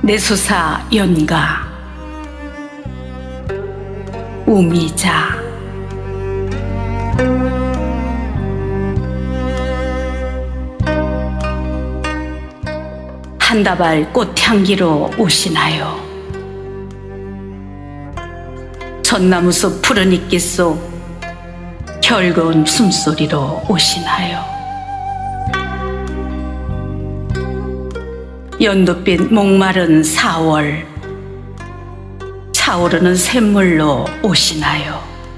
내수사 연가 우미자 한 다발 꽃향기로 오시나요? 전나무숲 푸른 이끼 속 결거운 숨소리로 오시나요? 연두빛 목마른 4월 차오르는 샘물로 오시나요?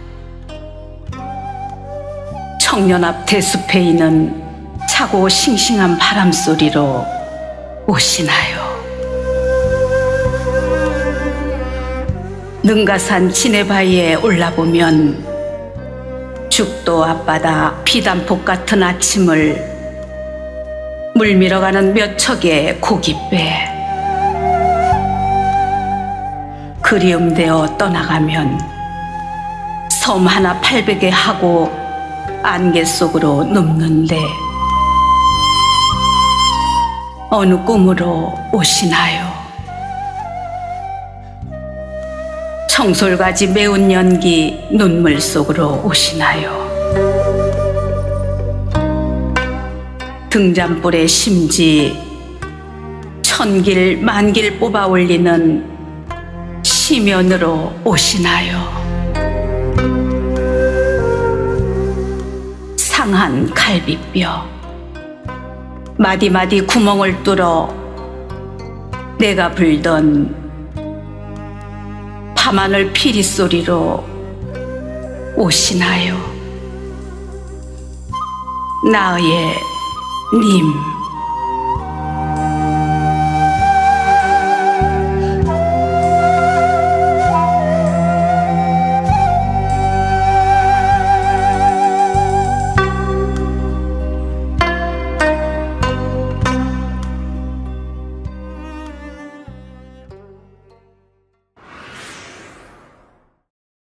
청년 앞 대숲에 있는 차고 싱싱한 바람소리로 오시나요? 능가산 지네바위에 올라보면 죽도 앞바다 피단폭 같은 아침을 물밀어가는 몇 척의 고깃배 그리움되어 떠나가면 섬 하나 800에 하고 안개 속으로 눕는데 어느 꿈으로 오시나요? 청솔가지 매운 연기 눈물 속으로 오시나요? 등잔불에 심지 천길 만길 뽑아 올리는 시면으로 오시나요? 상한 갈비뼈 마디마디 구멍을 뚫어 내가 불던 밤하늘 피리 소리로 오시나요? 나의 님